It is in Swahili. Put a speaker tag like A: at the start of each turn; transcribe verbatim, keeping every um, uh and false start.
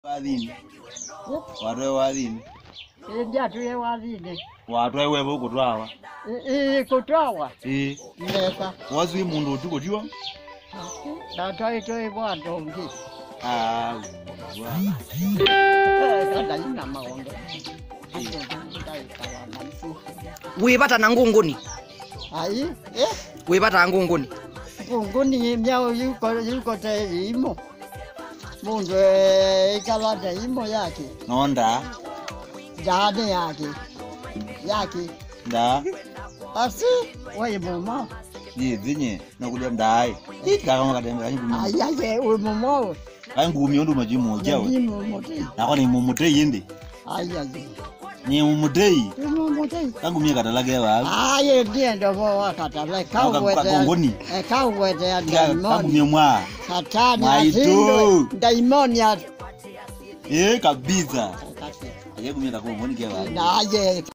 A: Wadini. Watu wadini.
B: Ndia tuye wadini.
A: Watu wewe huko twawa.
B: Eh kutwawa.
A: Eh.
B: Neka.
A: Wazi mundu tuko jiwa.
B: Da toi toi bwato ngi.
A: Ah.
B: Kada ina maondo.
C: Wibata na ngunguni.
B: Ai, eh?
C: Wibata ngunguni.
B: Ngunguni myao yuko yuko tayimo. Mundu ikalada imo yake.
A: Nonda.
B: Jade yake. Yake.
A: Da.
B: Asi, wewe mama.
A: Ye zinye nakulia ndai. Itika kama kadembe kanyi gumi.
B: Ai ai wewe mama.
A: Kanyi gumi ndo majimu jawe.
B: Majimu mote.
A: Nako ni mumutei yende.
B: Ai ai.
A: Ni mumutei.
B: Mumutei.
A: Kangu mie katalage wa.
B: Ai ndiye ndo wa katala kawete.
A: Kongoni.
B: Eh kawete ya
A: Kangu
B: diamond.
A: mie mwa.
B: Satani asindo. Diamond ya.
A: Eh kabisa. Aje kumie kakongoni kewa.
B: Na aje